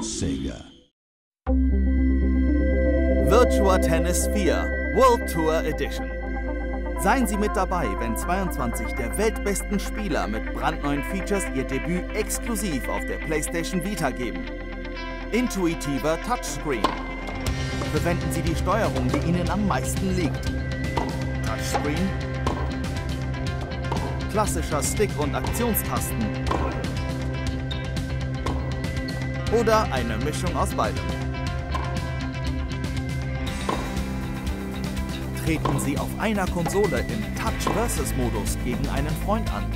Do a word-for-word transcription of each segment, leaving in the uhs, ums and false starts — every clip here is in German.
Sega. Virtua Tennis vier World Tour Edition. Seien Sie mit dabei, wenn zweiundzwanzig der weltbesten Spieler mit brandneuen Features ihr Debüt exklusiv auf der PlayStation Vita geben. Intuitiver Touchscreen. Verwenden Sie die Steuerung, die Ihnen am meisten liegt. Touchscreen. Klassischer Stick- und Aktionstasten. Oder eine Mischung aus beidem. Treten Sie auf einer Konsole im Touch-Versus-Modus gegen einen Freund an.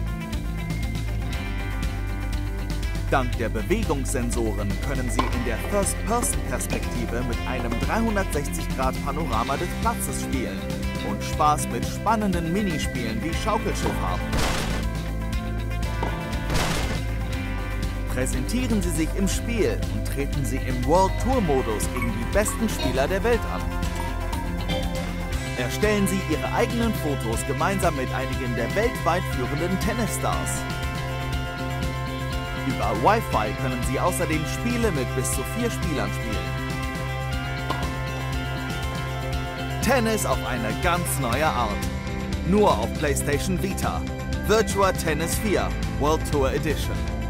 Dank der Bewegungssensoren können Sie in der First-Person-Perspektive mit einem dreihundertsechzig Grad Panorama des Platzes spielen und Spaß mit spannenden Minispielen wie Schaukelschiff haben. Präsentieren Sie sich im Spiel und treten Sie im World Tour-Modus gegen die besten Spieler der Welt an. Erstellen Sie Ihre eigenen Fotos gemeinsam mit einigen der weltweit führenden Tennisstars. Über Wi-Fi können Sie außerdem Spiele mit bis zu vier Spielern spielen. Tennis auf eine ganz neue Art. Nur auf PlayStation Vita. Virtua Tennis vier World Tour Edition.